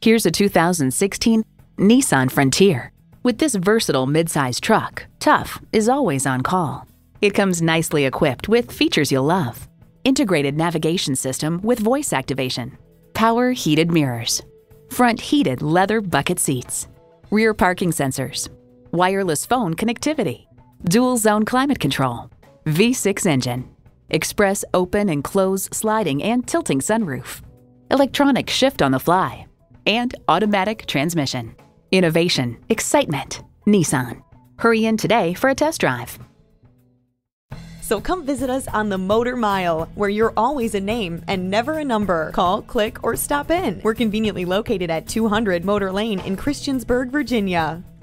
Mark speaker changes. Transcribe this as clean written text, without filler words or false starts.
Speaker 1: Here's a 2016 Nissan Frontier. With this versatile midsize truck, tough is always on call. It comes nicely equipped with features you'll love. Integrated navigation system with voice activation, power heated mirrors, front heated leather bucket seats, rear parking sensors, wireless phone connectivity, dual zone climate control, V6 engine, express open and close sliding and tilting sunroof, electronic shift on the fly, and automatic transmission. Innovation, excitement, Nissan. Hurry in today for a test drive.
Speaker 2: So come visit us on the Motor Mile, where you're always a name and never a number. Call, click, or stop in. We're conveniently located at 200 Motor Lane in Christiansburg, Virginia.